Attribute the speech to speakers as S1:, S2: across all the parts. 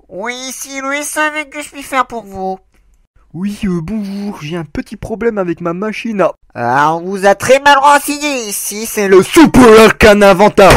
S1: Oui, ici Louis, avec que je puis faire pour vous.
S2: Oui, bonjour, j'ai un petit problème avec ma machine à...
S1: Ah, on vous a très mal renseigné ici, c'est le...
S2: Super Arcana Vanta.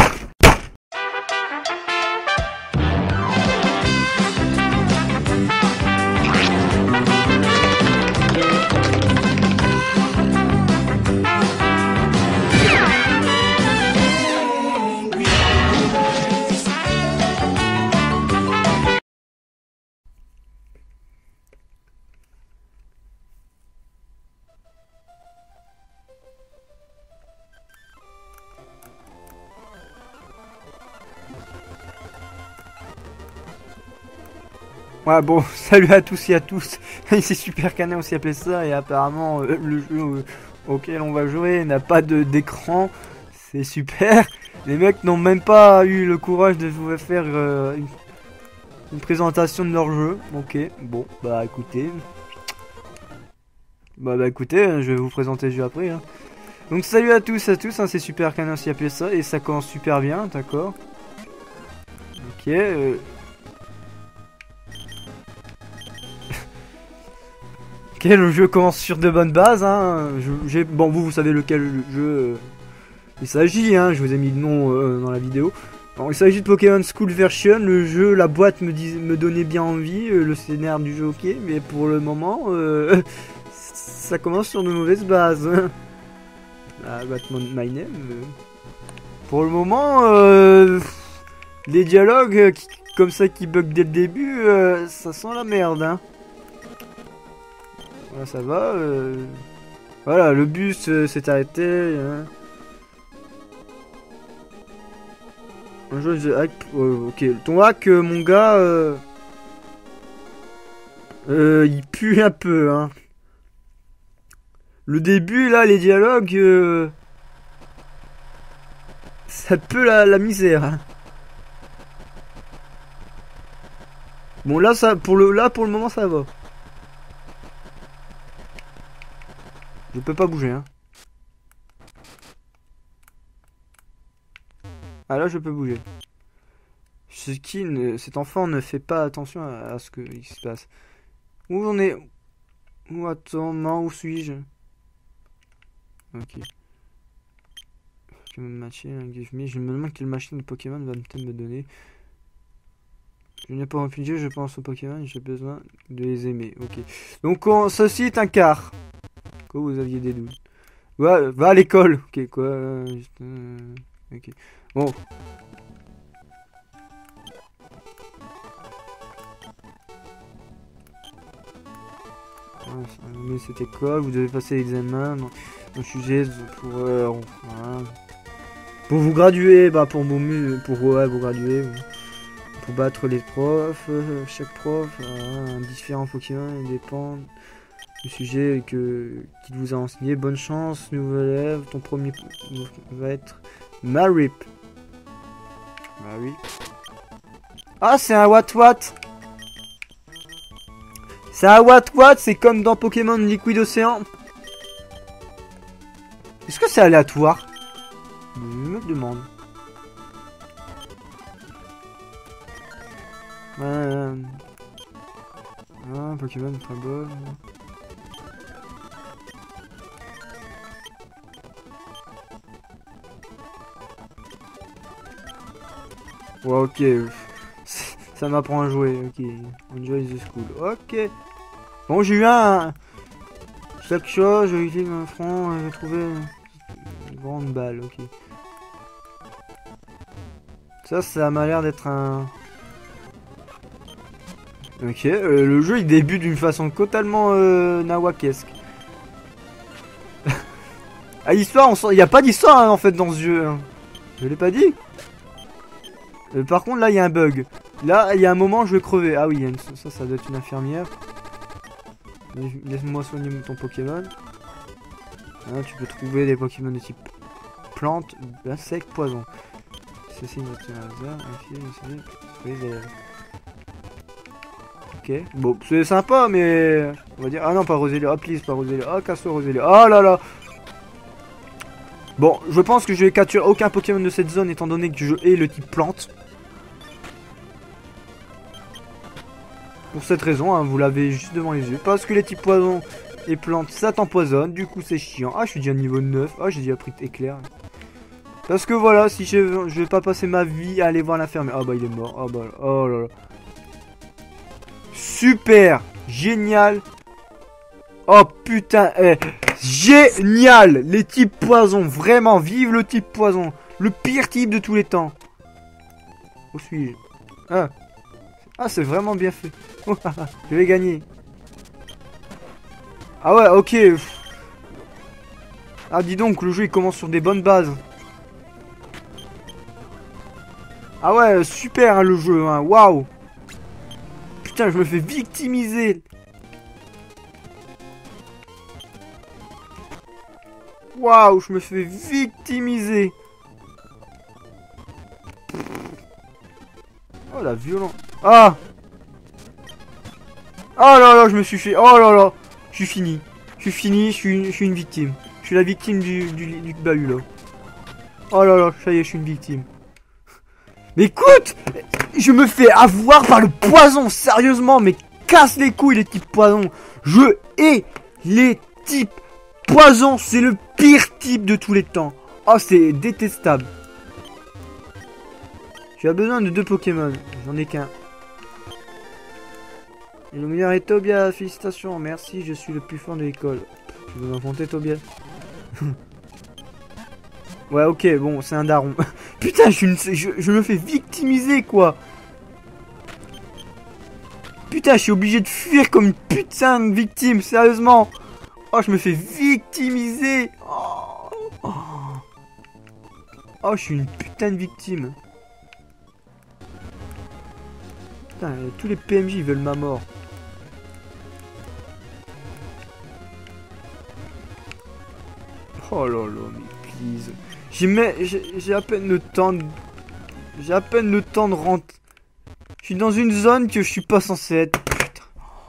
S2: Ouais, bon, salut à tous et à tous. C'est Super Canet, on s'y appelait ça, et apparemment le jeu auquel on va jouer n'a pas d'écran. C'est super. Les mecs n'ont même pas eu le courage de vous faire une présentation de leur jeu. Ok, bon, bah écoutez. Bah écoutez, je vais vous présenter le jeu après. Hein. Donc salut à tous, hein, c'est Super Canet, on s'y appelait ça, et ça commence super bien, d'accord. Ok, Ok, le jeu commence sur de bonnes bases. Hein. Bon, vous savez lequel jeu il s'agit. Hein. Je vous ai mis le nom dans la vidéo. Bon, il s'agit de Pokémon School Version. Le jeu, la boîte me donnait bien envie. Le scénario du jeu, ok. Mais pour le moment, ça commence sur de mauvaises bases. Ah, Batman My Name. Pour le moment, les dialogues comme ça qui bug dès le début, ça sent la merde. Hein. Voilà, ça va. Voilà, le bus s'est arrêté. Hein. Un jeu de hack. Ok, ton hack, mon gars. Il pue un peu. Hein. Le début, là, les dialogues. Ça pue la misère. Hein. Bon, là, pour le moment, ça va. Je peux pas bouger, hein. Ah là, je peux bouger. Cet enfant ne fait pas attention à ce qu'il se passe. Où on est? Où attends, où suis-je? Ok. Pokémon Machine, give me. Je me demande quelle machine de Pokémon va peut-être me donner. Je n'ai pas réfugié, je pense aux Pokémon, j'ai besoin de les aimer. Ok. Donc, ceci est un car. Quoi, vous aviez des doutes? Ouais, va à l'école. Ok, quoi? Ok. Bon. Mais cette école, vous devez passer l'examen dans sujet pour vous graduer, bah pour vous graduer, pour battre les profs, chaque prof a un différent Pokémon, il dépend du sujet qu'il vous a enseigné. Bonne chance, nouvel élève, ton premier va être Marip. Ah, c'est un What? C'est un What? C'est comme dans Pokémon Liquide Océan. Est-ce que c'est aléatoire? Je me demande. Ah, Pokémon très bon. Ouais, ok. Ça m'apprend à jouer. Ok. Enjoy the school. Ok. Bon, j'ai eu chaque chose, j'ai utilisé mon front, j'ai trouvé une grande balle. Ok. Ça m'a l'air d'être un... Ok, le jeu il débute d'une façon totalement nawakesque. Ah, l'histoire, il n'y a pas d'histoire hein, en fait dans ce jeu. Hein. Je l'ai pas dit. Par contre là il y a un bug. Là il y a un moment je vais crever. Ah oui, ça doit être une infirmière. Laisse-moi soigner ton Pokémon. Ah, tu peux trouver des Pokémon de type plante, insecte, poison. Ceci est un hasard. Ok, bon, c'est sympa, mais on va dire. Ah non, pas Rosélia, oh please, pas Rosélia. Oh, casse-toi, Rosélia. Oh là là. Bon, je pense que je vais capturer aucun Pokémon de cette zone étant donné que je hais le type plante. Pour cette raison, hein, vous l'avez juste devant les yeux. Parce que les types poisons et plantes, ça t'empoisonne. Du coup, c'est chiant. Ah, je suis déjà niveau 9. Ah, j'ai déjà pris éclair. Parce que voilà, si je vais pas passer ma vie à aller voir l'infirmière. Ah bah, il est mort. Ah bah, oh là là. Super. Génial. Oh putain. Génial. Les types poisons. Vraiment, vive le type poison. Le pire type de tous les temps. Où suis-je? Ah, c'est vraiment bien fait. Je vais gagner. Ah ouais, ok. Ah, dis donc, le jeu il commence sur des bonnes bases. Ah ouais, super hein, le jeu, hein. Waouh. Putain, je me fais victimiser. Waouh, je me fais victimiser. Oh la violence. Ah. Oh là là, je me suis fait. Oh là là. Je suis fini. Je suis fini, je suis une victime. Je suis la victime du bahut là. Oh là là, ça y est, je suis une victime. Mais écoute, je me fais avoir par le poison, sérieusement, mais casse les couilles les types poison. Je hais les types poison, c'est le pire type de tous les temps. Oh, c'est détestable. Tu as besoin de 2 Pokémon, j'en ai qu'un. Et le meilleur est Tobias, félicitations, merci, je suis le plus fort de l'école. Tu veux m'affronter Tobias? Ouais, ok, bon, c'est un daron. Putain, je me fais victimiser, quoi. Putain, je suis obligé de fuir comme une putain de victime, sérieusement. Oh, je me fais victimiser. Oh, je suis une putain de victime. Putain, tous les PMJ veulent ma mort. Oh là là, mais please. J'ai à peine le temps de... J'ai à peine le temps de rentrer. Je suis dans une zone que je suis pas censé être. Putain.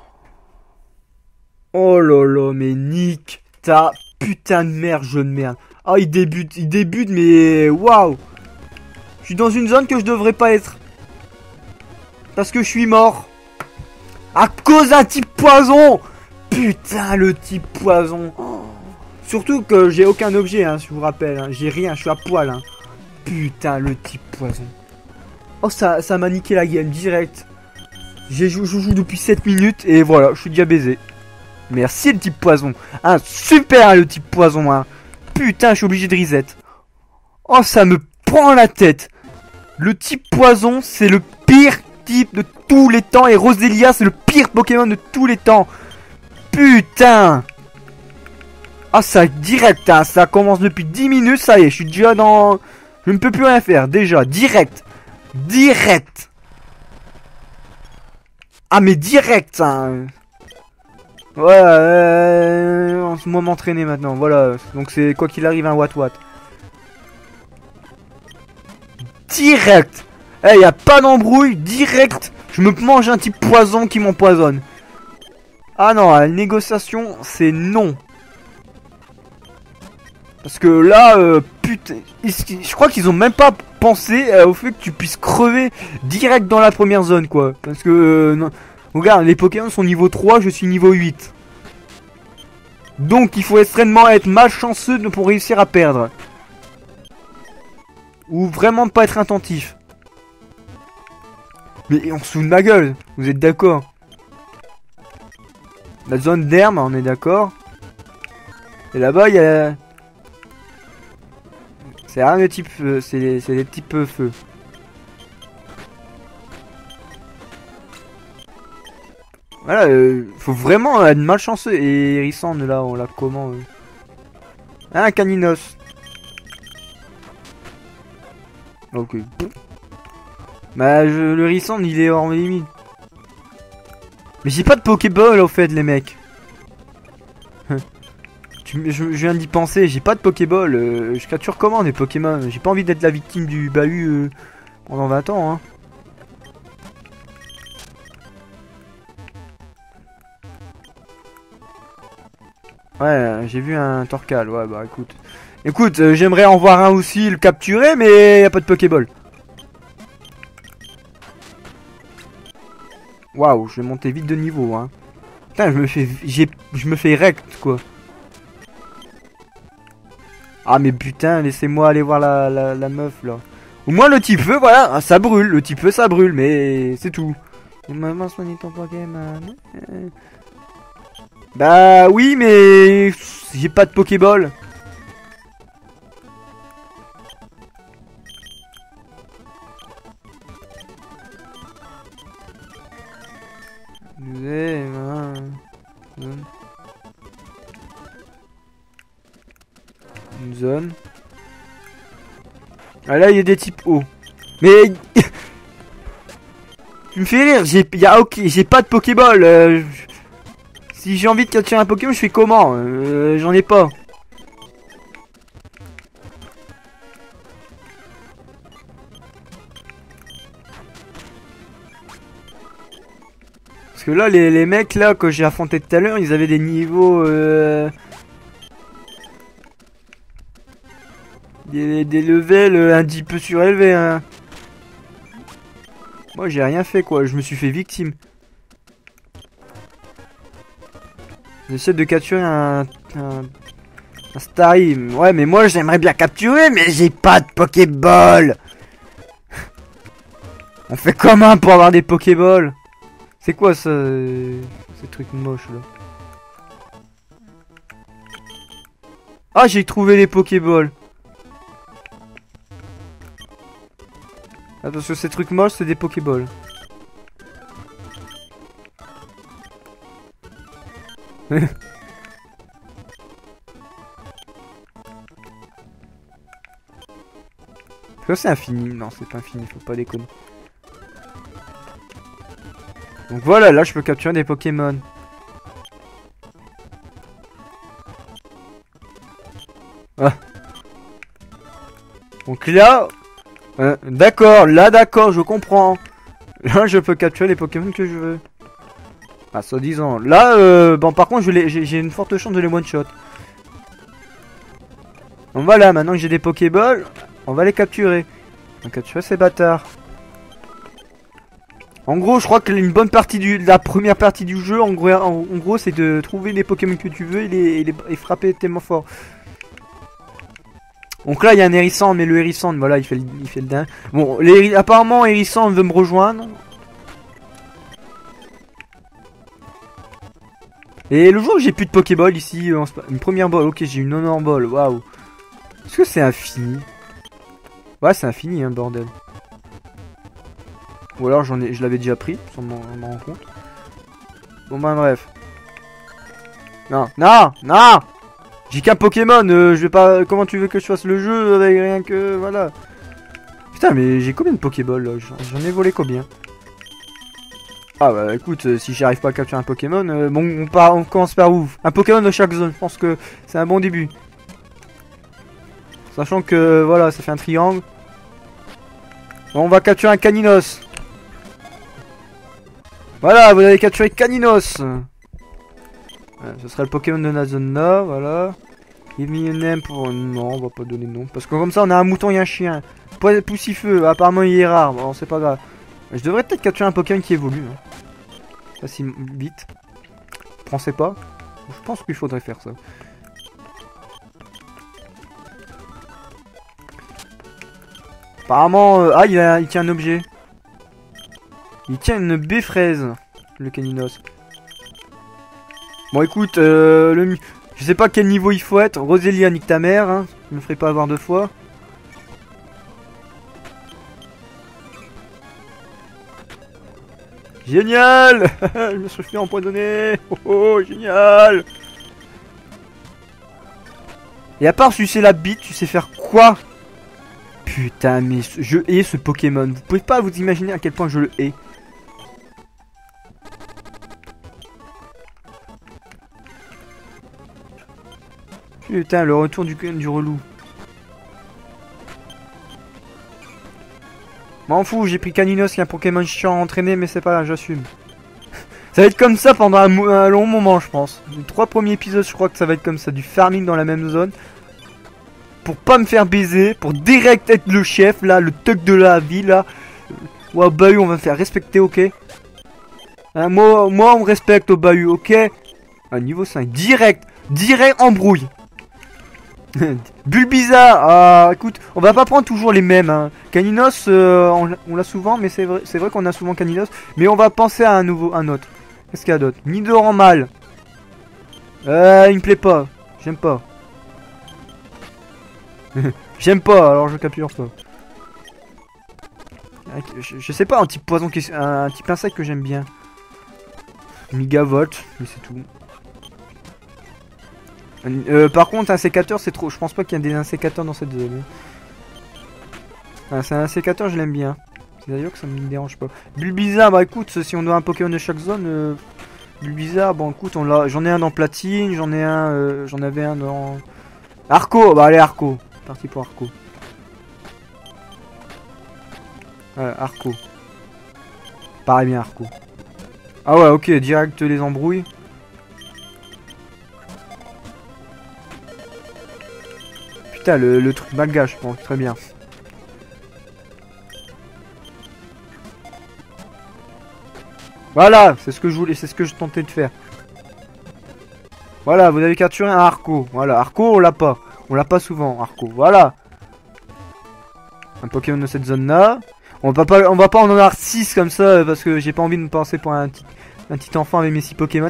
S2: Oh là là, mais nique ta putain de merde, jeu de merde. Ah, il débute, mais waouh. Je suis dans une zone que je devrais pas être. Parce que je suis mort. À cause d'un type poison. Putain, le type poison. Surtout que j'ai aucun objet, hein, si je vous rappelle. Hein. J'ai rien, je suis à poil. Hein. Putain, le type poison. Oh, ça m'a niqué la game, direct. Je joue depuis 7 minutes et voilà, je suis déjà baisé. Merci le type poison. Hein, super le type poison. Hein. Putain, je suis obligé de reset. Oh, ça me prend la tête. Le type poison, c'est le pire type de tous les temps. Et Roselia, c'est le pire Pokémon de tous les temps. Putain. Ah, ça direct, hein, ça commence depuis 10 minutes, ça y est, je suis déjà dans... Je ne peux plus rien faire, déjà, direct. Direct. Ah, mais direct, hein. Ouais, moi m'entraîner maintenant, voilà. Donc c'est quoi qu'il arrive un Watt. Direct. Eh, y a pas d'embrouille, direct. Je me mange un type poison qui m'empoisonne. Ah non, la négociation, c'est non. Parce que là, putain, je crois qu'ils ont même pas pensé au fait que tu puisses crever direct dans la première zone, quoi. Parce que, non. Regarde, les Pokémon sont niveau 3, je suis niveau 8. Donc, il faut extrêmement être malchanceux pour réussir à perdre. Ou vraiment pas être attentif. Mais on se fout de ma gueule, vous êtes d'accord? La zone d'herbe, on est d'accord. Et là-bas, il y a... C'est rien de type feu, c'est des types feu. Voilà, faut vraiment être malchanceux. Et Hérissand, là, on l'a comment Ah, un Caninos. Ok. Bah, le Hérissand, il est hors limite. Mais j'ai pas de Pokéball, au fait, les mecs. Je viens d'y penser, j'ai pas de Pokéball, je capture comment des Pokémon? J'ai pas envie d'être la victime du bahut pendant 20 ans, hein. Ouais, j'ai vu un Torcal, ouais, bah écoute. Écoute, j'aimerais en voir un aussi, le capturer, mais y a pas de Pokéball. Waouh, je vais monter vite de niveau, hein. Putain, je me fais rect, quoi. Ah, mais putain, laissez-moi aller voir la meuf, là. Au moins, le petit feu, voilà, ça brûle. Le petit feu, ça brûle, mais c'est tout. Maman, soigne ton Pokémon. Bah oui, mais j'ai pas de Pokéball. Une zone. Ah là, il y a des types hauts. Mais tu me fais rire. J'ai pas de Pokéball. Si j'ai envie de capturer un Pokémon, je fais comment? J'en ai pas. Parce que là, les mecs là que j'ai affronté tout à l'heure, ils avaient des niveaux des levels un petit peu surélevés, hein. Moi j'ai rien fait, quoi, je me suis fait victime. J'essaie de capturer un Starry. Ouais, mais moi j'aimerais bien capturer, mais j'ai pas de Pokéball. On fait comment pour avoir des Pokéballs? C'est quoi ça, ces trucs moches là? Ah, j'ai trouvé les Pokéballs. Ah, parce que ces trucs moches, c'est des Pokéballs. Ça c'est infini. Non, c'est pas infini, faut pas déconner. Donc voilà, là je peux capturer des Pokémon. Ah. Donc là, d'accord, là d'accord, je comprends. Là je peux capturer les Pokémon que je veux. Ah, soi-disant. Là, bon par contre j'ai une forte chance de les one-shot. Donc voilà, maintenant que j'ai des Pokéballs, on va les capturer. On va capturer ces bâtards. En gros, je crois que une bonne partie de la première partie du jeu, en gros c'est de trouver les Pokémon que tu veux et frapper tellement fort. Donc là, il y a un Hérissand, mais le Hérissand, voilà, il fait le dingue. Bon, apparemment, Hérissand veut me rejoindre. Et le jour où j'ai plus de Pokéball ici, une première balle, ok, j'ai une Honor Ball, waouh. Est-ce que c'est infini? Ouais, c'est infini, hein, bordel. Ou alors je l'avais déjà pris, sans m'en rendre compte. Bon bah bref. Non, non, non. J'ai qu'un Pokémon, je vais pas... Comment tu veux que je fasse le jeu avec rien que... Voilà. Putain, mais j'ai combien de Pokéballs là? J'en ai volé combien? Ah bah écoute, si j'arrive pas à capturer un Pokémon, bon on commence par où? Un Pokémon de chaque zone, je pense que c'est un bon début. Sachant que voilà, ça fait un triangle. Bon, on va capturer un Caninos. Voilà, vous avez capturé Caninos. Ce serait le Pokémon de la zone là, voilà. Give me a name pour... Non, on va pas donner de nom. Parce que comme ça, on a un mouton et un chien. Poussifeu, apparemment il est rare. Bon, c'est pas grave. Je devrais peut-être capturer un Pokémon qui évolue. Hein. Ça, si vite. Pensez pas. Je pense qu'il faudrait faire ça. Apparemment... ah, il tient un objet. Il tient une baie fraise. Le Caninos. Bon écoute, je sais pas quel niveau il faut être. Rosélia, nique ta mère, hein. Je me ferai pas avoir deux fois. Génial. Je me suis fait empoisonner. Oh, oh, génial. Et à part sucer la bite, tu sais faire quoi? Putain, mais je hais ce Pokémon. Vous pouvez pas vous imaginer à quel point je le hais. Putain, le retour du relou. M'en fous, j'ai pris Caninos qui est un Pokémon chiant à entraîner, mais c'est pas grave, j'assume. Ça va être comme ça pendant un long moment, je pense. Les 3 premiers épisodes, je crois que ça va être comme ça, du farming dans la même zone. Pour pas me faire baiser, pour direct être le chef, là, le tuck de la ville, là. Ouais, bah oui, on va me faire respecter, ok. Hein, moi, on me respecte au bahut, ok? Ah, niveau 5, direct embrouille. Bulbizarre, ah, écoute, on va pas prendre toujours les mêmes. Hein. Caninos, on l'a souvent, mais c'est vrai qu'on a souvent Caninos. Mais on va penser à un autre. Qu'est-ce qu'il y a d'autre? Nidoran mâle. Il me plaît pas. J'aime pas. J'aime pas, alors je capture pas. Je sais pas, un type poison, un type insecte que j'aime bien. Migavolt, mais c'est tout. Par contre, un sécateur, c'est trop. Je pense pas qu'il y ait des insécateurs dans cette zone. Ah, c'est un sécateur, je l'aime bien. C'est d'ailleurs que ça me dérange pas. Bulbizarre, bah écoute, si on doit un Pokémon de chaque zone, Bulbizarre, bon écoute, j'en ai un dans Platine, j'en avais un dans Arco. Bah allez, Arco. Parti pour Arco. Arco. Pareil bien, Arco. Ah ouais, ok, direct les embrouilles. Putain, le truc malgache, bon, très bien. Voilà, c'est ce que je voulais, c'est ce que je tentais de faire. Voilà, vous avez capturé un Arco. Voilà, Arco, on l'a pas. On l'a pas souvent, Arco. Voilà. Un Pokémon de cette zone-là. On va pas en avoir 6 comme ça, parce que j'ai pas envie de me penser pour un petit enfant avec mes 6 Pokémon.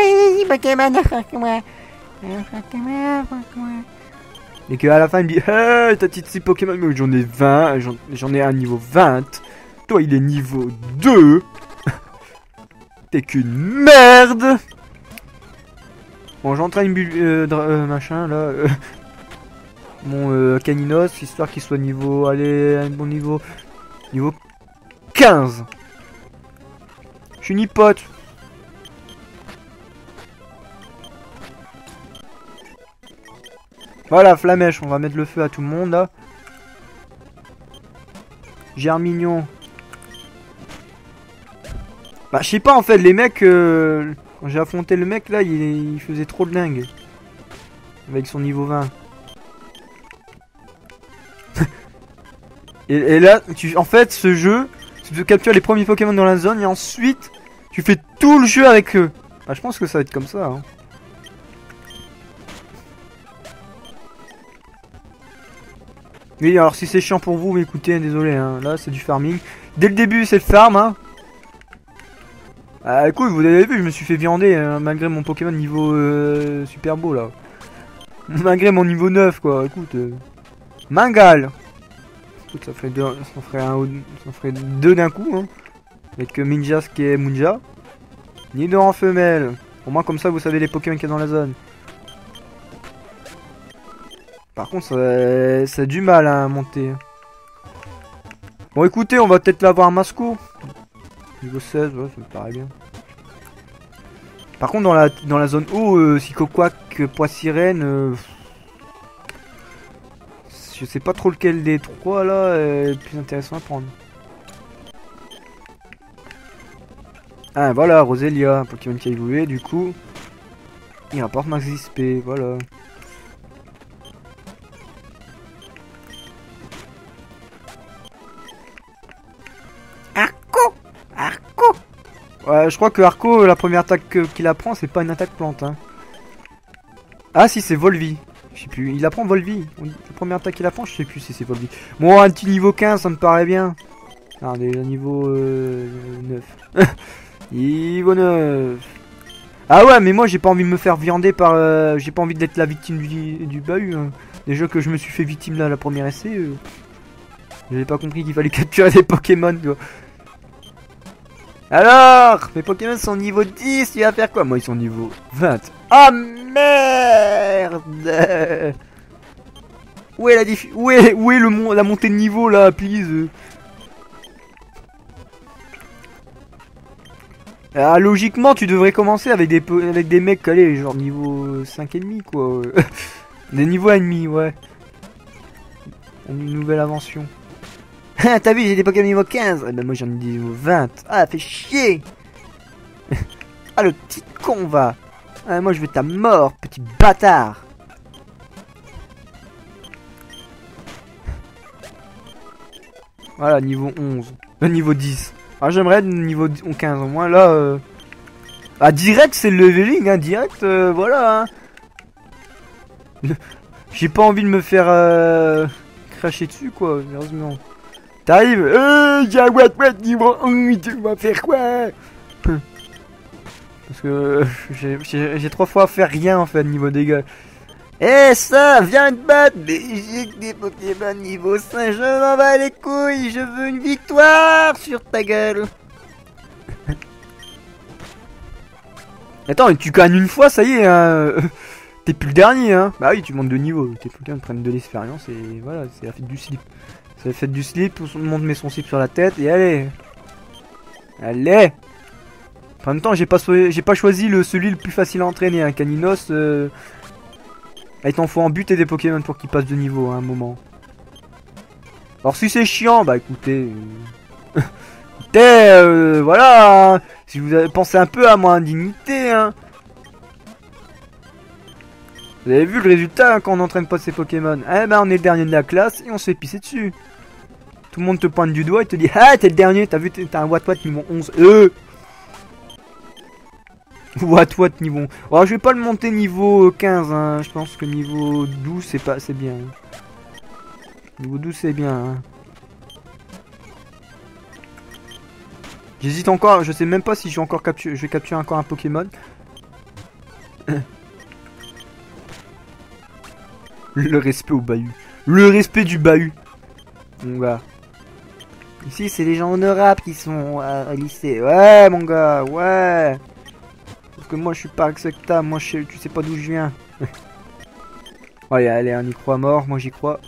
S2: Et qu'à la fin il me dit hey, t'as 6 Pokémon, mais j'en ai 20, j'en ai un niveau 20. Toi il est niveau 2. T'es qu'une merde. Bon, j'entraîne machin là. Mon Caninos, histoire qu'il soit niveau. Allez, un bon niveau. Niveau 15. Je suis nipote. Voilà, Flamèche, on va mettre le feu à tout le monde là. Germignon. Bah, je sais pas en fait, les mecs. Quand j'ai affronté le mec là, il faisait trop de dingue. Avec son niveau 20. et là, en fait, ce jeu, tu captures les premiers Pokémon dans la zone et ensuite, tu fais tout le jeu avec eux. Bah, je pense que ça va être comme ça. Hein. Oui, alors si c'est chiant pour vous, mais écoutez, désolé, hein, là c'est du farming. Dès le début, c'est le farm, hein. Ah, écoute, vous avez vu, je me suis fait viander, hein, malgré mon Pokémon niveau super beau, là. Malgré mon niveau 9, quoi, écoute. Mangal. Écoute, ça ferait deux d'un coup, hein. Avec Minjas qui est Munja. Nidoran femelle. Au moins, comme ça, vous savez les Pokémon qu'il y a dans la zone. Par contre, ça a du mal à monter. Bon, écoutez, on va peut-être l'avoir Masco. Niveau 16, ouais, ça me paraît bien. Par contre, dans la zone haut, Psychoquack, Poissirène, je sais pas trop lequel des trois là est le plus intéressant à prendre. Ah, voilà, Roselia, un Pokémon qui a évolué, du coup, il rapporte max XP, voilà. Ouais, je crois que Arco, la première attaque qu'il apprend, c'est pas une attaque plante. Hein. Ah si, c'est Volvi. Je sais plus, il apprend Volvi. La première attaque qu'il apprend, je sais plus si c'est Volvi. Bon, un petit niveau 15, ça me paraît bien. Ah, déjà niveau 9. Niveau 9. Ah ouais, mais moi j'ai pas envie de me faire viander par... j'ai pas envie d'être la victime du bahut. Hein. Déjà que je me suis fait victime là à la première essai. J'avais pas compris qu'il fallait capturer des Pokémon, tu vois. Alors, mes Pokémon sont niveau 10, tu vas faire quoi? Moi, ils sont niveau 20. Ah merde! Où est la la montée de niveau là, please? Ah, logiquement, tu devrais commencer avec des mecs, allez, genre niveau 5,5 quoi. Des niveaux ennemis, ouais. Une nouvelle invention. T'as vu, j'ai des Pokémon niveau 15. Eh ben moi j'en ai des niveau 20. Ah, fait chier. Ah, le petit con va. Ah, moi je veux ta mort, petit bâtard. Voilà, niveau 11. Niveau 10. Ah, j'aimerais être niveau 15 au moins là. Ah, direct, c'est le leveling, hein, direct, voilà. Hein. J'ai pas envie de me faire cracher dessus, quoi, heureusement. T'arrives, j'ai un what niveau 1, tu vas faire quoi? Parce que j'ai 3 fois à faire rien en fait, niveau dégâts. Eh ça, viens te battre. Mais j'ai que des Pokémon niveau 5, je m'en bats les couilles, je veux une victoire sur ta gueule. Attends, tu gagnes une fois, ça y est, hein. T'es plus le dernier, hein. Bah oui, tu montes de niveau, tes Pokémon prennent de l'expérience et voilà, c'est la fête du slip. C'est la fête du slip, tout le monde met son slip sur la tête et allez. Allez. En même temps, j'ai pas choisi celui le plus facile à entraîner, hein. Caninos, il t'en faut en but et des Pokémon pour qu'il passe de niveau à un moment. Alors si c'est chiant, bah écoutez... écoutez, voilà, hein. Si vous avez pensé un peu à mon indignité, hein. Vous avez vu le résultat hein, quand on n'entraîne pas ses Pokémon. Eh ben on est le dernier de la classe et on se fait pisser dessus. Tout le monde te pointe du doigt et te dit ah t'es le dernier, t'as vu t'as un What niveau 11. What niveau... Alors je vais pas le monter niveau 15 hein. Je pense que niveau 12 c'est bien. Niveau 12 c'est bien hein. J'hésite encore, je sais même pas si je vais capturer encore un Pokémon. Le respect au bahut. Le respect du bahut. Mon gars. Ici c'est les gens honorables qui sont à lycée. Ouais mon gars, ouais. Parce que moi je suis pas acceptable, moi tu sais pas d'où je viens. Ouais allez on y croit à mort, moi j'y crois.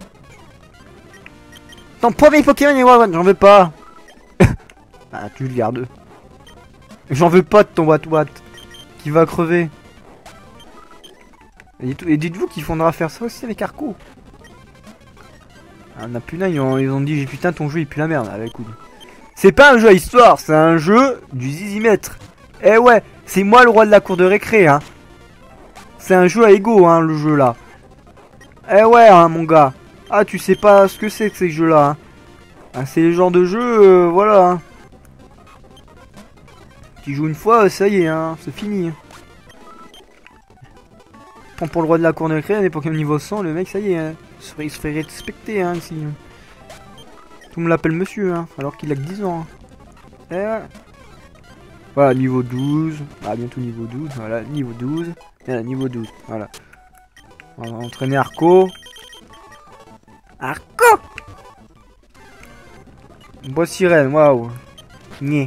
S2: Ton premier Pokémon j'en veux pas. Ah tu le gardes. J'en veux pas de ton What qui va crever. Et dites-vous qu'il faudra faire ça aussi avec Arco. Ah, on a plus là, ils ont dit putain ton jeu il pue la merde. Allez, écoute. C'est pas un jeu à histoire, c'est un jeu du zizimètre. Eh ouais, c'est moi le roi de la cour de récré hein. C'est un jeu à ego hein le jeu là. Eh ouais hein mon gars. Ah tu sais pas ce que c'est que ces jeux là hein. Ah, c'est le genre de jeu voilà hein. Tu joues une fois ça y est hein, c'est fini hein. Prends pour le roi de la cour de récré, les Pokémon niveau 100, le mec ça y est hein. Il se fait respecter hein ici. Tout le monde l'appelle monsieur hein, alors qu'il a que 10 ans hein. Eh ouais. Voilà, niveau 12. Ah, bientôt niveau 12. Voilà, niveau 12. Voilà, niveau 12. Voilà. On va entraîner Arco. Arco! Bois sirène, waouh. Nyeh.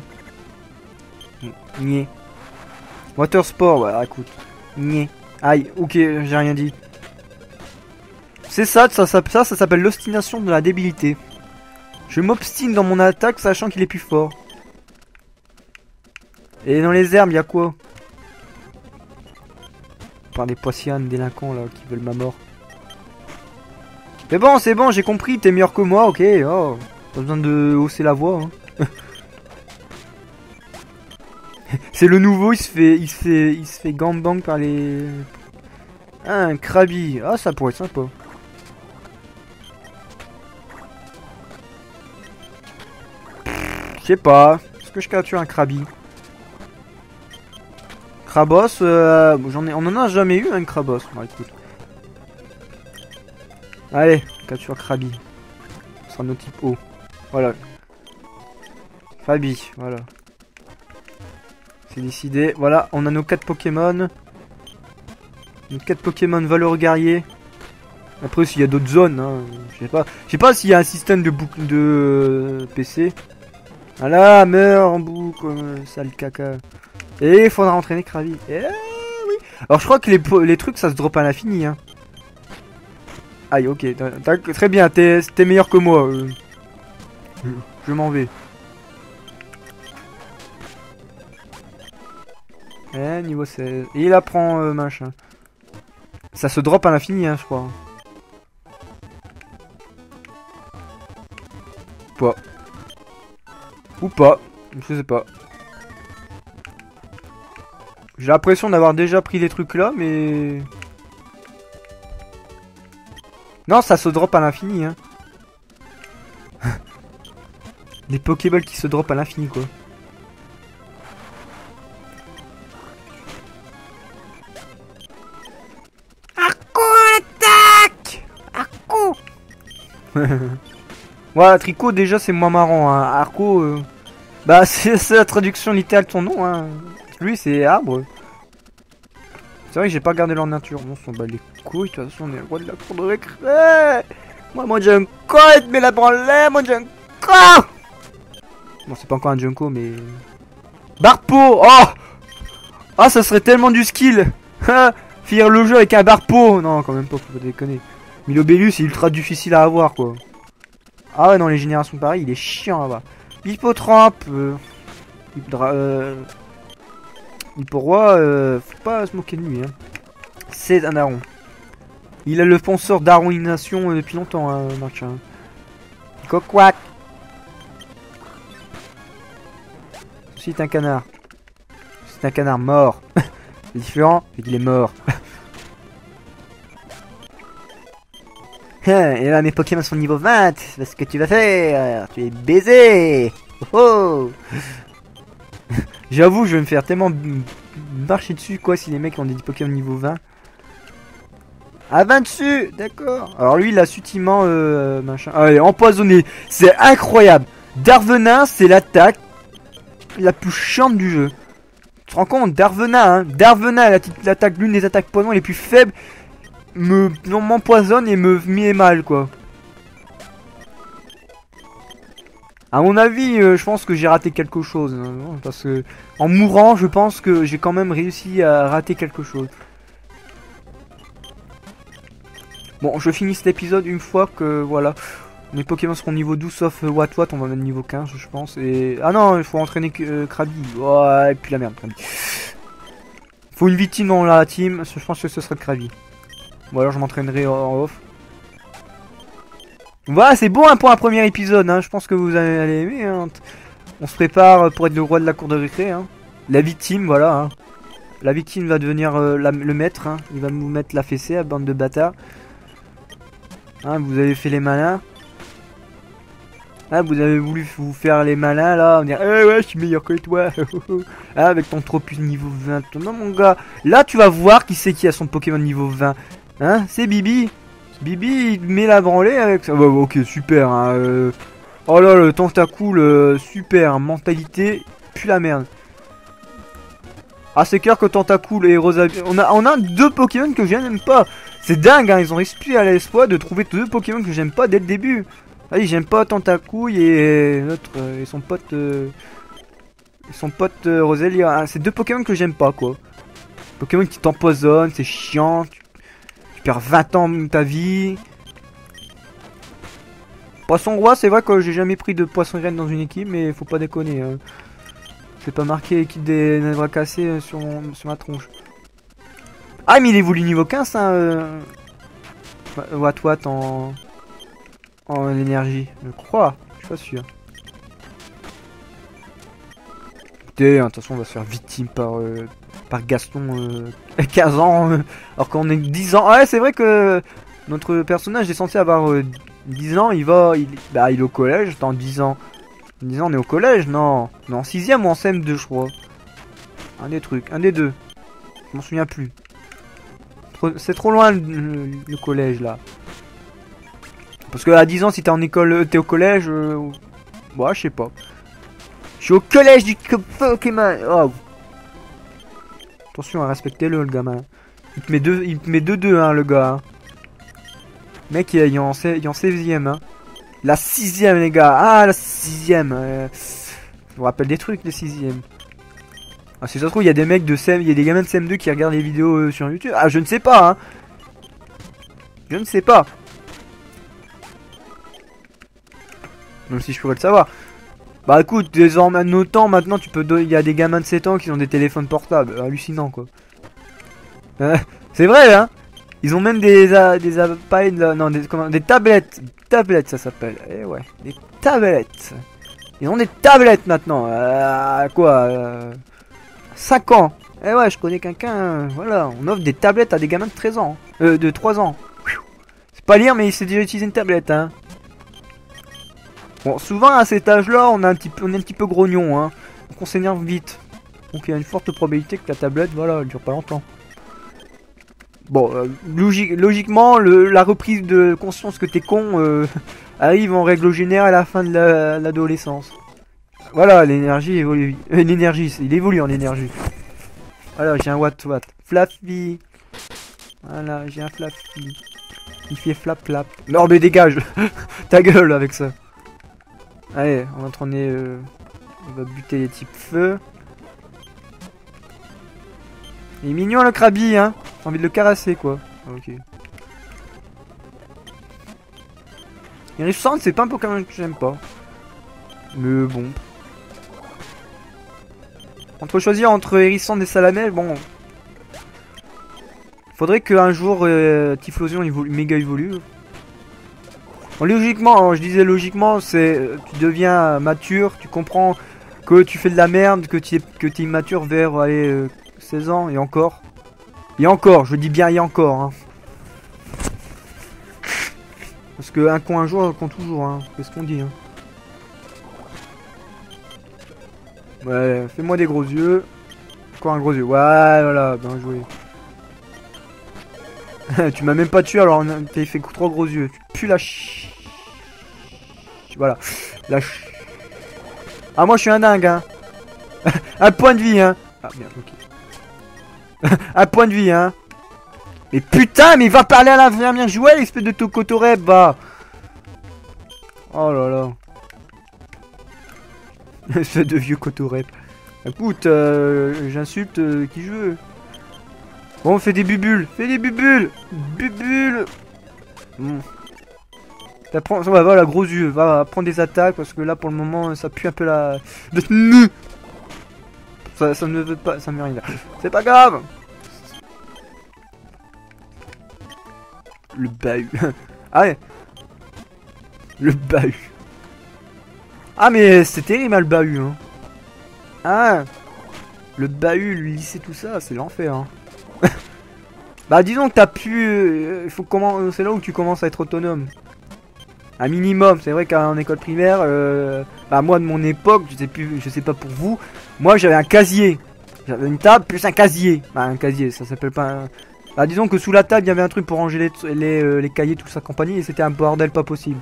S2: Nyeh. Water sport, bah écoute. Nyeh. Aïe, ok, j'ai rien dit. C'est ça s'appelle l'obstination de la débilité. Je m'obstine dans mon attaque sachant qu'il est plus fort. Et dans les herbes, il y a quoi? Par des poissonnes délinquants là qui veulent ma mort. C'est bon, j'ai compris, t'es meilleur que moi, ok. Oh, pas besoin de hausser la voix. Hein. C'est le nouveau, il se fait gangbang par les. Ah, un Krabi. Ah, ça pourrait être sympa. Je sais pas. Est-ce que je capture un Krabi? Krabos, on en a jamais eu un Krabos. Bon, écoute. Allez, capture Krabi. Ce sera notre type O. Voilà. Krabi, voilà. C'est décidé. Voilà, on a nos 4 Pokémon. Nos 4 Pokémon valeur guerrier. Après, s'il y a d'autres zones, hein, je sais pas s'il y a un système de boucle de PC. Voilà, meurs en boucle, sale caca. Et il faudra entraîner Krabi. Eh oui. Alors je crois que les trucs ça se drop à l'infini hein. Aïe ok, très bien, t'es meilleur que moi. Je m'en vais. Eh niveau 16. Et il apprend machin. Ça se drop à l'infini hein je crois. Pas. Ou pas. Je sais pas. J'ai l'impression d'avoir déjà pris les trucs là, mais... Non, ça se drop à l'infini, hein. Des Pokéballs qui se drop à l'infini quoi.
S1: Arco l'attaque. Arco.
S2: Voilà, Tricot déjà c'est moins marrant. Hein. Arco, bah c'est la traduction littérale de son nom. Hein. Lui c'est arbre. C'est vrai que j'ai pas regardé leur nature. On s'en bat les couilles. De toute façon on est le roi de la cour de récré. Moi Junko, il te met la branlée. Moi Junko. Bon c'est pas encore un Junko mais... Barpo. Oh. Ah ça serait tellement du skill. Finir le jeu avec un Barpo. Non quand même pas, faut pas déconner. Milobellus c'est ultra difficile à avoir quoi. Ah ouais non les générations pareil il est chiant là-bas. Hippotrampe. Hipporoi, faut pas se moquer de lui hein. C'est un daron. Il a le penseur d'aronnisation depuis longtemps hein, machin. Coquac. Ceci est un canard. C'est un canard mort. C'est différent, c'est qu'il est mort. Et là mes Pokémon sont niveau 20. C'est ce que tu vas faire. Tu es baisé. Oh, oh. J'avoue je vais me faire tellement marcher dessus quoi si les mecs ont des Pokémon niveau 20. Ah 20 dessus. D'accord. Alors lui il a sutiment machin. Allez empoisonné. C'est incroyable. Darvenin c'est l'attaque la plus chiante du jeu. Tu te rends compte, Darvenin, hein, Darvenin, l'attaque, l'une des attaques poison les plus faibles, m'empoisonne et me met mal, quoi. À mon avis, je pense que j'ai raté quelque chose, hein, parce que en mourant, je pense que j'ai quand même réussi à rater quelque chose. Bon, je finis cet épisode une fois que, voilà, mes Pokémon seront niveau 12 sauf Watwat, on va mettre niveau 15 je pense. Et... ah non, il faut entraîner Krabi. Ouais, et puis la merde, Krabi. Faut une victime dans la team, je pense que ce serait Krabi. Ou alors je m'entraînerai en off. Voilà, c'est bon hein, pour un premier épisode, hein. Je pense que vous allez aimer. Hein. On se prépare pour être le roi de la cour de récré. Hein. La victime, voilà. Hein. La victime va devenir le maître. Hein. Il va nous mettre la fessée à bande de bâtards. Hein, vous avez fait les malins. Ah, vous avez voulu vous faire les malins là, on dire ouais je suis meilleur que toi. Ah, avec ton Tropius niveau 20. Non mon gars, là tu vas voir qui c'est qui a son Pokémon niveau 20. Hein, c'est Bibi. Bibi il met la branlée avec ça. Bah, ok super hein, oh là le Tentacool super, mentalité, puis la merde. Ah c'est clair que Tentacool et Rosalie, on a deux Pokémon que j'aime pas. C'est dingue hein, ils ont respiré à l'espoir de trouver deux Pokémon que j'aime pas dès le début. Allez, j'aime pas Tentacouille et l'autre et son pote Roselia. Hein, c'est deux Pokémon que j'aime pas quoi. Pokémon qui t'empoisonnent, c'est chiant. Tu perds 20 ans de ta vie. Poisson roi, c'est vrai que j'ai jamais pris de poisson graine dans une équipe, mais faut pas déconner. Hein. C'est pas marqué équipe des bras cassés sur ma tronche. Ah mais il évolue niveau 15 hein, Watwat en énergie, je crois, je suis pas sûr. Écoutez, de toute façon on va se faire victime par Gaston 15 ans, alors qu'on est 10 ans. Ouais c'est vrai que notre personnage est censé avoir 10 ans, il est au collège, dans 10 ans. 10 ans on est au collège, non. Non, en 6ème ou en CM2 je crois. Un des trucs, un des deux. Je m'en souviens plus. C'est trop loin le collège là. Parce que à 10 ans si t'es en école, t'es au collège, ouais je sais pas. Je suis au collège du Pokémon. Oh. Attention à respecter-le le gamin. Il te met 2-2 hein le gars. Hein. Mec il est en 16ème hein. La 6ème les gars. Ah la 6ème. Je vous rappelle des trucs les 6ème. Ah, si ça se trouve il y a des mecs de CM, il y a des gamins de CM2 qui regardent les vidéos sur YouTube. Ah je ne sais pas hein. Je ne sais pas. Même si je pourrais le savoir. Bah écoute, désormais, nos temps, maintenant, il y a des gamins de 7 ans qui ont des téléphones portables. Hallucinant, quoi. C'est vrai, hein. Ils ont même des appareils, non, des tablettes. Tablettes, ça s'appelle. Eh ouais, des tablettes. Ils ont des tablettes, maintenant. Quoi 5 ans. Eh ouais, je connais quelqu'un, voilà. On offre des tablettes à des gamins de 13 ans. De 3 ans. C'est pas lire, mais il sait déjà utiliser une tablette, hein. Bon, souvent à cet âge-là, on est un petit peu grognon, hein. Donc on s'énerve vite. Donc il y a une forte probabilité que la tablette, voilà, elle dure pas longtemps. Bon, logiquement, la reprise de conscience que t'es con arrive en règle générale à la fin de l'adolescence. Voilà, l'énergie évolue. L'énergie, il évolue en énergie. Voilà, j'ai un what. Flappy. Voilà, j'ai un Flappy. Il fait flap. Non mais dégage. Ta gueule avec ça. Allez, on va entraîner... on va buter les types feu. Il est mignon le Krabi, hein. J'ai envie de le caresser, quoi. Ok. Irisante, c'est pas un Pokémon que j'aime pas. Mais bon. Choisir entre Irisante et Salamèche, bon... Faudrait qu'un jour Typhlosion méga évolue. Bon, logiquement, je disais logiquement, c'est tu deviens mature, tu comprends que tu fais de la merde, que tu es immature vers allez, 16 ans et encore. Et encore, je dis bien et encore. Hein. Parce que un con un jour, un con toujours. Hein. C'est ce qu'on dit. Hein. Ouais, fais-moi des gros yeux. Encore un gros yeux. Ouais, voilà, bien joué. Tu m'as même pas tué alors t'as fait trop gros yeux. Tu pues la Voilà. Ah moi je suis un dingue hein. Un point de vie hein. Ah merde ok. Un point de vie hein. Mais putain mais va parler à l'infirmière Joël espèce de tocotoreb va. Oh là là. Espèce de vieux cotoreb. Écoute j'insulte qui je veux. Bon, fais des bubules. Bubules. Voilà, gros yeux. Va prendre des attaques parce que là, pour le moment, ça pue un peu la... Ça ne veut pas... Ça me rien. C'est pas grave. Le bahut. Ah ouais. Le bahut. Ah, mais c'est terrible, le bahut. Hein. Ah. Le bahut, le lycée, tout ça, c'est l'enfer. Hein. Bah disons que t'as pu... c'est là où tu commences à être autonome. Un minimum, c'est vrai qu'en école primaire, bah moi de mon époque, je sais pas pour vous, moi j'avais un casier. J'avais une table plus un casier. Bah un casier, ça s'appelle pas un... Bah disons que sous la table il y avait un truc pour ranger les cahiers, tout ça compagnie, et c'était un bordel pas possible.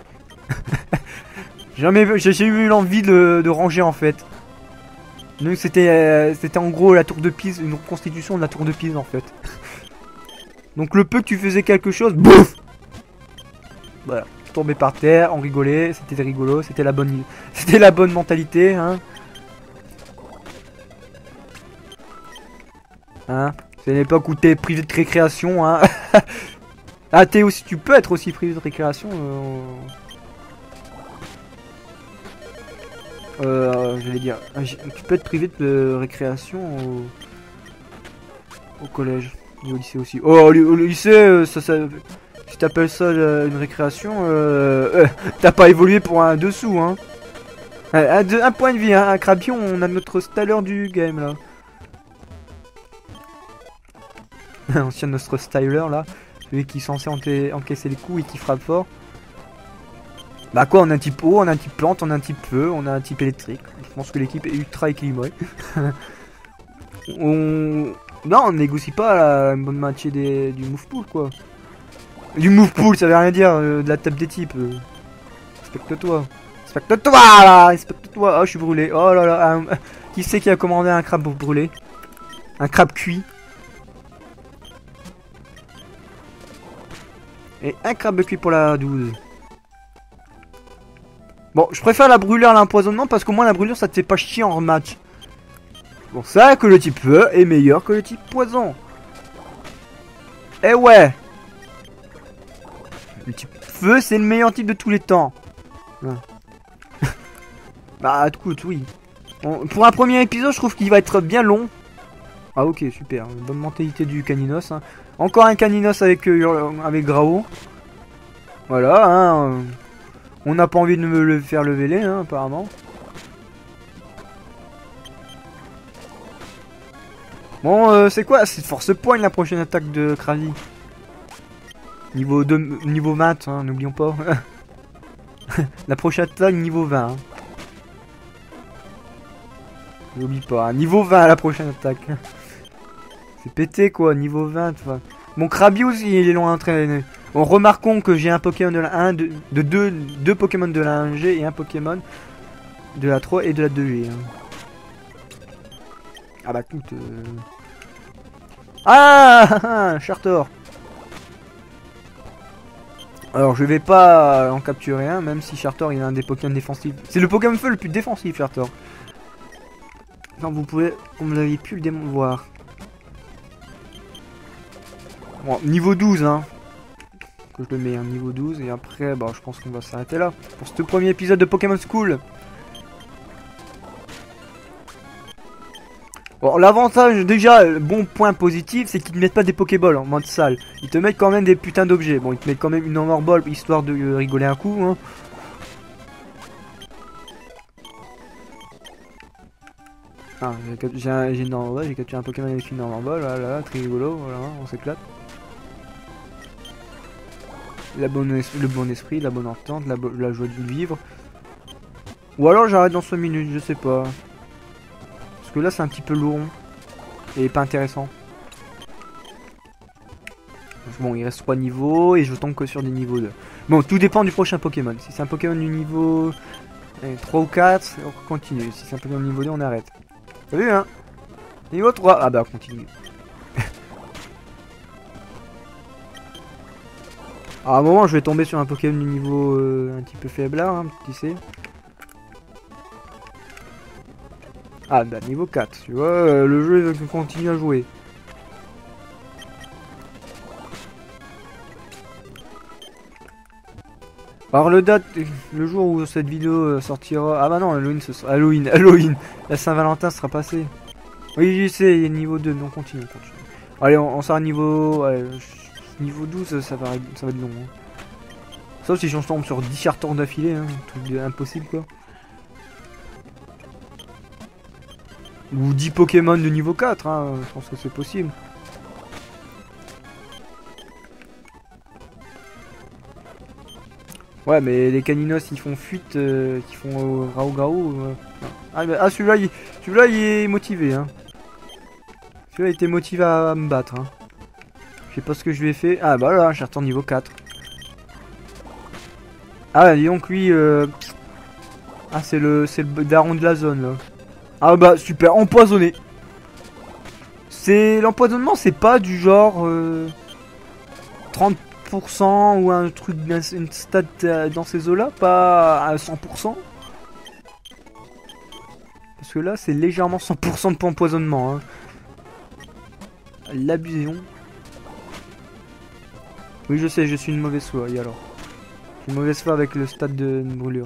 S2: J'ai eu l'envie de ranger en fait. Donc c'était en gros la tour de Pise, une reconstitution de la tour de Pise en fait. Donc le peu que tu faisais quelque chose, bouf. Voilà, tu tombais par terre, on rigolait, c'était rigolo, c'était la bonne mentalité, hein. Hein, c'est l'époque où t'es privé de récréation, hein. Ah, tu peux être aussi privé de récréation. J'allais dire, tu peux être privé de récréation au collège. Et au lycée aussi. Oh, au lycée, si t'appelles ça une récréation, t'as pas évolué pour un dessous, hein. Un point de vie, hein. Un crabion, on a notre styler du game, là. Ancien notre styler, là. Celui qui est censé encaisser les coups et qui frappe fort. Bah quoi, on a un type eau, on a un type plante, on a un type feu, on a un type électrique. Je pense que l'équipe est ultra équilibrée. Non, on négocie pas la bonne moitié du move pool quoi. Du move pool, ça veut rien dire, de la table des types. Respecte-toi. Respecte-toi là. Respecte-toi. Oh, je suis brûlé. Oh là là. Qui c'est qui a commandé un crabe pour brûler? Un crabe cuit. Et un crabe cuit pour la 12. Bon, je préfère la brûlure à l'empoisonnement parce qu'au moins la brûlure ça te fait pas chier en rematch. C'est pour ça que le type feu est meilleur que le type poison. Eh ouais. Le type feu c'est le meilleur type de tous les temps. Ouais. Bah écoute, oui. Bon, pour un premier épisode je trouve qu'il va être bien long. Ah ok, super. Bonne mentalité du Caninos. Hein. Encore un Caninos avec Grao. Voilà, hein. On n'a pas envie de me le faire lever les, hein, apparemment. Bon, c'est quoi? C'est force poigne la prochaine attaque de Kravi. Niveau 20, hein, n'oublions pas. La prochaine attaque niveau 20. Hein. N'oublie pas, hein. Niveau 20 la prochaine attaque. C'est pété quoi, niveau 20. Mon Krabi aussi il est loin d'entraîner. Bon, remarquons que j'ai un Pokémon de la 1, deux Pokémon de la 1G et un Pokémon de la 3 et de la 2G. Hein. Ah bah écoute... Ah Chartor. Alors je vais pas en capturer un, même si Chartor il a un des Pokémon défensifs. C'est le Pokémon feu le plus défensif, Chartor. Comme vous pouvez, comme vous avez pu le voir. Bon, niveau 12 hein. Que je le mets un niveau 12 et après bah je pense qu'on va s'arrêter là. Pour ce premier épisode de Pokémon School. Bon, l'avantage, déjà, bon point positif, c'est qu'ils ne mettent pas des Pokéballs en mode sale. Ils te mettent quand même des putains d'objets. Bon, ils te mettent quand même une Overball histoire de rigoler un coup. Hein. Ah, j'ai capturé un Pokémon avec une Overball. Voilà, très rigolo. Voilà, on s'éclate. Le bon esprit, la bonne entente, la joie de vivre. Ou alors j'arrête dans 5 minutes, je sais pas. Parce que là c'est un petit peu lourd et pas intéressant. Bon, il reste 3 niveaux et je tombe que sur des niveaux 2. Bon, tout dépend du prochain Pokémon. Si c'est un Pokémon du niveau 3 ou 4, on continue. Si c'est un Pokémon du niveau 2, on arrête. T'as vu hein? Niveau 3, ah bah on continue. À un moment, je vais tomber sur un Pokémon du niveau un petit peu faible là, hein, tu sais. Ah bah niveau 4, tu vois, le jeu continue à jouer. Alors le jour où cette vidéo sortira... Ah bah non, Halloween, ce sera... Halloween. La Saint-Valentin sera passée. Oui, je sais, il y a niveau 2, mais on continue. Allez, on sort à niveau... niveau 12, ça va être long. Hein. Sauf si j'en tombe sur 10 Chartors d'affilée, hein, un truc impossible quoi. Ou 10 Pokémon de niveau 4, hein, je pense que c'est possible. Ouais, mais les Caninos ils font fuite, qui font Rao. Ah, bah, celui-là il est motivé. Hein. Celui-là il était motivé à me battre. Hein. Je sais pas ce que je lui ai fait. Ah bah là, j'ai retourné niveau 4. Ah, dis donc lui... Ah, c'est le daron de la zone là. Ah bah super, empoisonné. C'est l'empoisonnement, c'est pas du genre 30% ou un truc, une stat dans ces eaux là, pas à 100%. Parce que là c'est légèrement 100% de empoisonnement. Hein. L'abusion. Oui je sais, je suis une mauvaise foi, et alors. Je suis une mauvaise foi avec le stade de brûlure.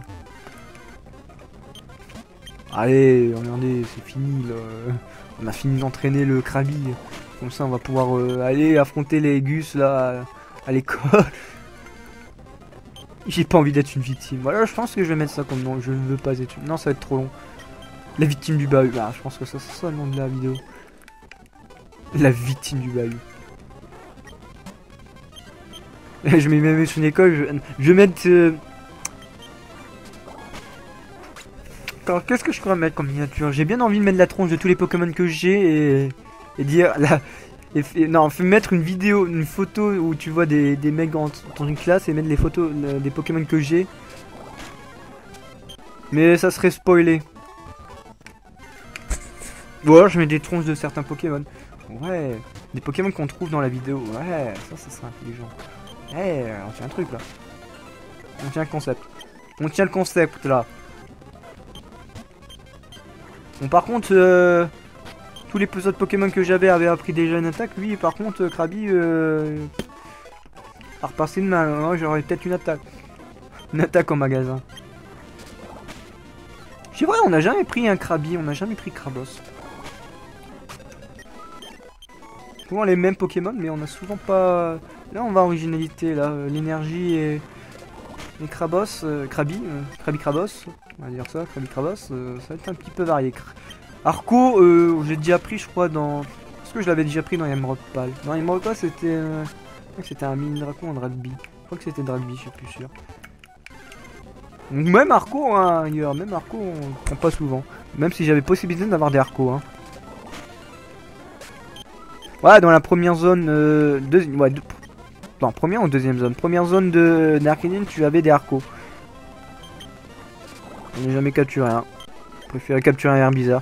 S2: Allez, regardez, c'est fini là. On a fini d'entraîner le Krabi. Comme ça on va pouvoir aller affronter les Gus là à l'école. J'ai pas envie d'être une victime. Voilà, je pense que je vais mettre ça comme nom. Je ne veux pas être une... Non, ça va être trop long. La victime du bahut. Ah, je pense que ça c'est ça le nom de la vidéo. La victime du bahut. Je mets même sur une école. Je vais mettre... Alors, qu'est-ce que je pourrais mettre comme miniature? J'ai bien envie de mettre la tronche de tous les Pokémon que j'ai et dire... non, mettre une vidéo, une photo où tu vois des mecs dans une classe et mettre les photos des Pokémon que j'ai. Mais ça serait spoilé. Ou alors je mets des tronches de certains Pokémon. Ouais, des Pokémon qu'on trouve dans la vidéo. Ouais, ça serait intelligent. Ouais, on tient un truc là. On tient le concept. On tient le concept là. Bon par contre, tous les autres Pokémon que j'avais avaient appris déjà une attaque. Lui par contre, Krabi a repassé de mal. Hein, j'aurais peut-être une attaque. Une attaque en magasin. C'est vrai, on n'a jamais pris un Krabi, on n'a jamais pris Krabos. Souvent les mêmes Pokémon, mais on a souvent pas... Là on va originalité, là, l'énergie et... Les Krabos, Krabi Krabos, on va dire ça, Krabi Krabos, ça va être un petit peu varié. Arco, j'ai déjà pris je crois dans... Est-ce que je l'avais déjà pris dans Emerald Pal? Dans Emerald Pal c'était... c'était un mini draco, un Dragby. Je crois que c'était Dragby, je suis plus sûr. Même Arco, hein, d'ailleurs, même Arco, on prend pas souvent. Même si j'avais possibilité d'avoir des Arcos, hein. Ouais, dans la première zone, non, première ou deuxième zone. Première zone de d'Arcanine, tu avais des Arcos. On n'a jamais capturé un. Je préférais capturer un bizarre.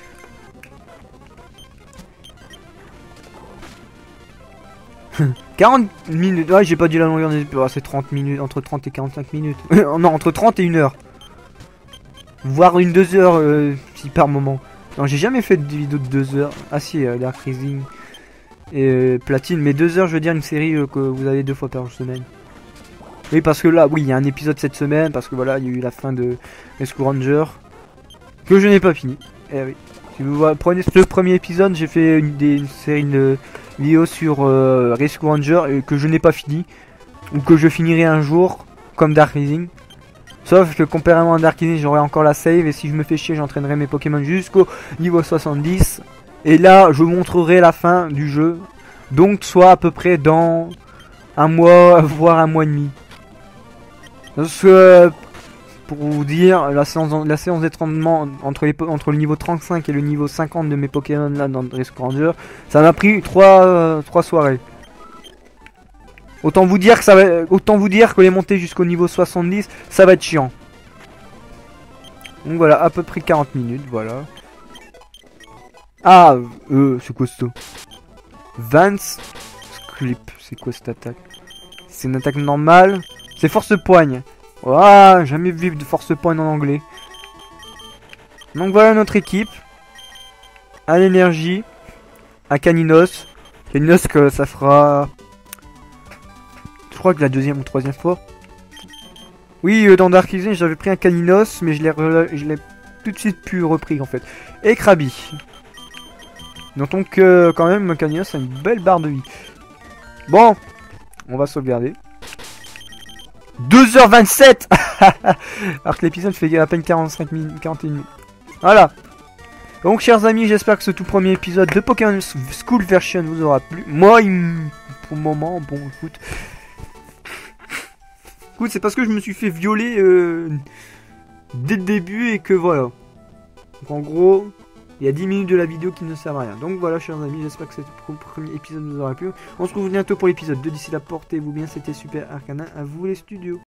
S2: « 40 minutes, ouais j'ai pas dit la longueur des épisodes, c'est 30 minutes, entre 30 et 45 minutes. Non, entre 30 et 1 heure. Voire une 2 heures si par moment. Non, j'ai jamais fait de vidéo de 2 heures. Ah si, Dark Rising et Platine, mais 2 heures je veux dire une série que vous avez 2 fois par semaine. Oui, parce que là, oui, il y a un épisode cette semaine, parce que voilà, il y a eu la fin de Rescue Ranger, que je n'ai pas fini. Eh oui. Si vous prenez le premier épisode, j'ai fait une série de vidéos sur Rescue Ranger que je n'ai pas fini, ou que je finirai un jour, comme Dark Rising. Sauf que comparément à Dark Rising, j'aurai encore la save, et si je me fais chier, j'entraînerai mes Pokémon jusqu'au niveau 70. Et là, je vous montrerai la fin du jeu, donc soit à peu près dans un mois, voire un mois et demi. Parce que, pour vous dire, la séance d'entraînement entre le niveau 35 et le niveau 50 de mes Pokémon là dans Rescue Ranger, ça m'a pris 3 soirées. Autant vous dire que les montées jusqu'au niveau 70, ça va être chiant. Donc voilà, à peu près 40 minutes, voilà. Ah, c'est quoi ça? Vance Clip, c'est quoi cette attaque? C'est une attaque normale. C'est force poigne. Ouah, jamais vu de force poigne en anglais. Donc voilà notre équipe. À l'énergie. À Caninos. Caninos que ça fera... Je crois que la deuxième ou troisième fois. Oui, dans Dark Rising j'avais pris un Caninos, mais je l'ai tout de suite plus repris en fait. Et Krabi. Notons que quand même Caninos a une belle barre de vie. Bon, on va sauvegarder. 2h27. Alors que l'épisode fait à peine 41 minutes. Voilà. Donc chers amis, j'espère que ce tout premier épisode de Pokémon School Version vous aura plu. Moi, pour le moment, bon, écoute, c'est parce que je me suis fait violer dès le début et que voilà. Donc en gros, il y a 10 minutes de la vidéo qui ne servent à rien. Donc voilà chers amis, j'espère que ce premier épisode vous aura plu. On se retrouve bientôt pour l'épisode 2. D'ici là, portez-vous bien, c'était Super Arcana. À vous les studios.